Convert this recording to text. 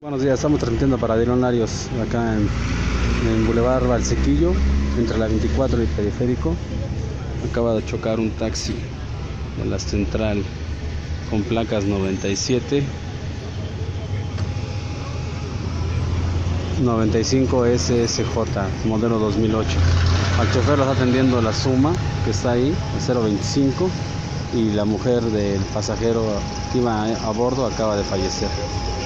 Buenos días, estamos transmitiendo para Dillon Larios acá en Boulevard Valsequillo, entre la 24 y el Periférico. Acaba de chocar un taxi de la central con placas 97 95 SSJ, modelo 2008. Al chofer lo está atendiendo la Suma, que está ahí, el 025, y la mujer del pasajero que iba a bordo acaba de fallecer.